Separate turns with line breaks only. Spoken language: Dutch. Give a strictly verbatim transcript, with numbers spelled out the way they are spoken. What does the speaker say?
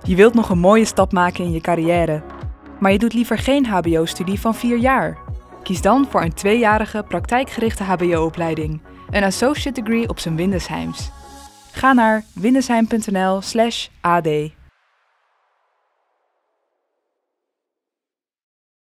Je wilt nog een mooie stap maken in je carrière, maar je doet liever geen hbo-studie van vier jaar. Kies dan voor een tweejarige praktijkgerichte hbo-opleiding, een associate degree op zijn Windesheims. Ga naar windesheim punt n l slash a d.